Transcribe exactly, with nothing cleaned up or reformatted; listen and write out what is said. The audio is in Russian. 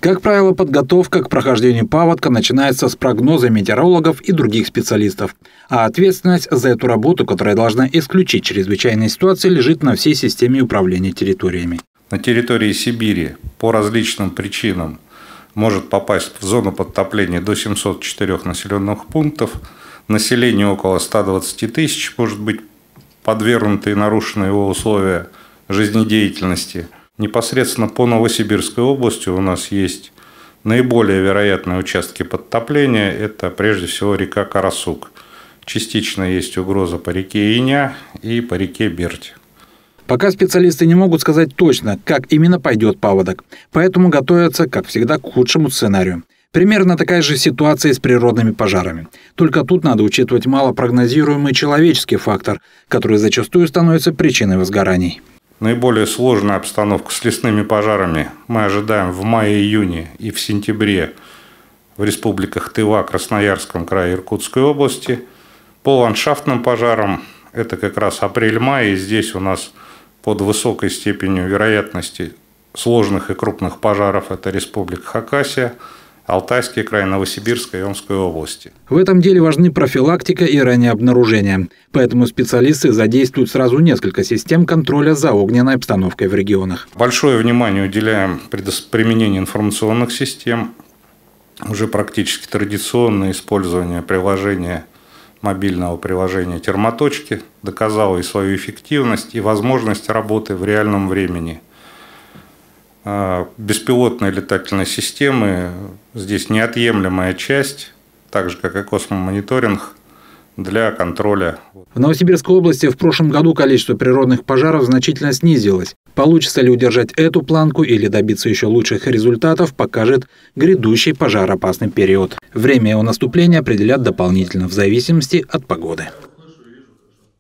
Как правило, подготовка к прохождению паводка начинается с прогноза метеорологов и других специалистов. А ответственность за эту работу, которая должна исключить чрезвычайные ситуации, лежит на всей системе управления территориями. На территории Сибири по различным причинам может попасть в зону подтопления до семисот четырёх населенных пунктов. Население около ста двадцати тысяч может быть подвергнуто и нарушены его условия жизнедеятельности. Непосредственно по Новосибирской области у нас есть наиболее вероятные участки подтопления. Это прежде всего река Карасук. Частично есть угроза по реке Иня и по реке Берти. Пока специалисты не могут сказать точно, как именно пойдет паводок, поэтому готовятся, как всегда, к худшему сценарию. Примерно такая же ситуация с природными пожарами. Только тут надо учитывать малопрогнозируемый человеческий фактор, который зачастую становится причиной возгораний. Наиболее сложная обстановка с лесными пожарами мы ожидаем в мае-июне и в сентябре в республиках Тыва, Красноярском крае, Иркутской области. По ландшафтным пожарам это как раз апрель-май, и здесь у нас под высокой степенью вероятности сложных и крупных пожаров это республика Хакасия, Алтайский край, Новосибирская и Омская области. В этом деле важны профилактика и раннее обнаружение. Поэтому специалисты задействуют сразу несколько систем контроля за огненной обстановкой в регионах. Большое внимание уделяем применению информационных систем. Уже практически традиционное использование приложения, мобильного приложения «Термоточки» доказало и свою эффективность, и возможность работы в реальном времени. Беспилотные летательные системы здесь неотъемлемая часть, так же как и космомониторинг для контроля. В Новосибирской области в прошлом году количество природных пожаров значительно снизилось. Получится ли удержать эту планку или добиться еще лучших результатов, покажет грядущий пожароопасный период. Время его наступления определят дополнительно в зависимости от погоды.